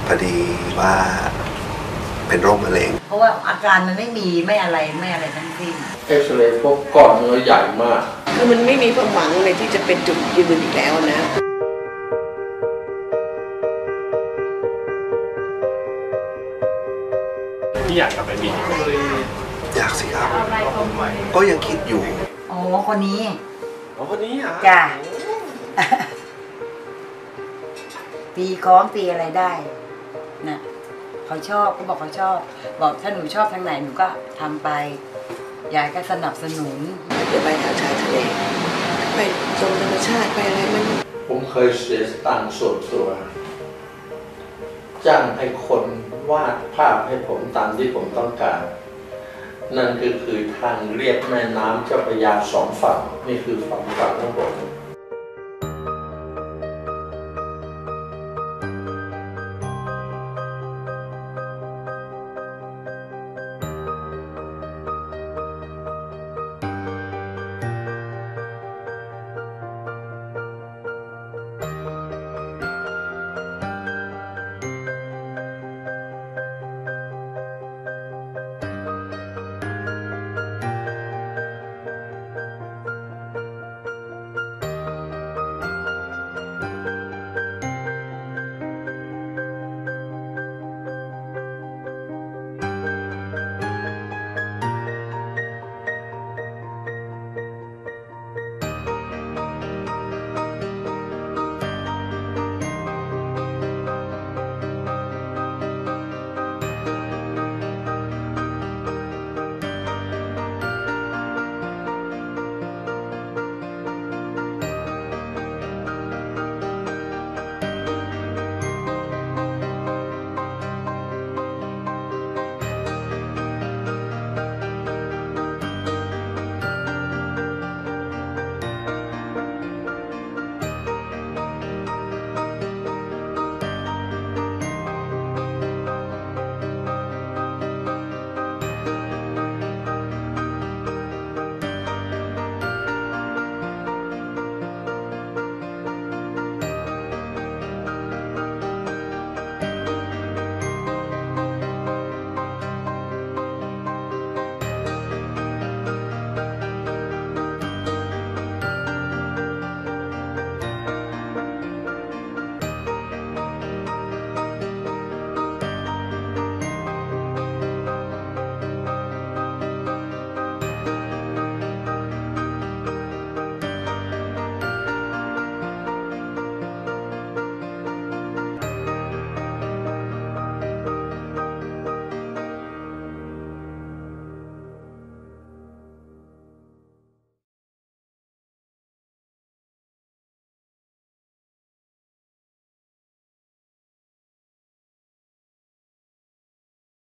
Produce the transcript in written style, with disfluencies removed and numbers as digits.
พอดีว่าเป็นโรคมะเร็งเพราะว่าอาการมันไม่มีไม่อะไรทั้งสิ้นเอ็กซเรย์พบก้อนเนื้อใหญ่มากคือมันไม่มีความหวังเลยที่จะเป็นจุดยืนอีกแล้วนะพี่อยากกลับไปบินอยากสิครับก็ยังคิดอยู่อ๋อคนนี้คนนี้อ่ะจ้ะตีคล้องตีอะไรได้นะเขาชอบเขาบอกเขาชอบบอกถ้าหนูชอบทางไหนหนูก็ทำไปยายก็สนับสนุนจะไปแถวชายทะเลไปชมธรรมชาติไปอะไรมันผมเคยเสียตังค์ส่วนตัวจ้างให้คนวาดภาพให้ผมตามที่ผมต้องการนั่นคือทางเรียบแม่น้ำเจ้าพระยา2 ฝั่งนี่คือความฝันของผม